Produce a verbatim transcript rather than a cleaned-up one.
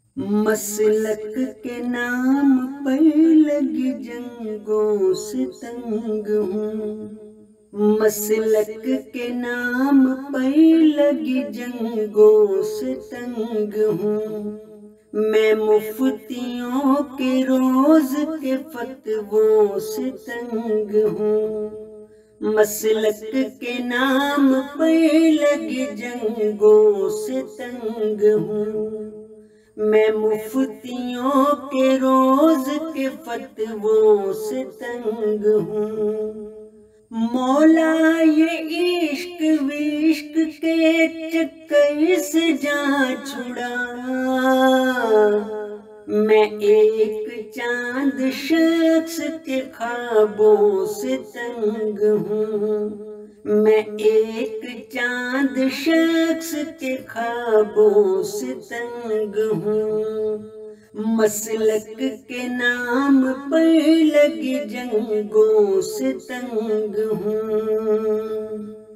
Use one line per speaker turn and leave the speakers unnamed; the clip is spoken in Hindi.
मसलक के नाम पर लगी जंगों से तंग हूँ। मसलक के नाम पर लगी जंगों से तंग हूँ। मैं मुफ्तियों के रोज के फतवों से तंग हूँ। मसलक के नाम पर लगी जंगों से तंग हूँ। मैं मुफ्तियों के रोज के फतवों से तंग हूँ। मौला ये इश्क विश्क के चक्कर से जा छुड़ा। मैं एक चांद शख्स के ख्वाबों से तंग हूँ। मैं एक चांद शख्स के ख्वाबों से तंग हूँ। मसलक के नाम पर लगी जंगों से तंग हूँ।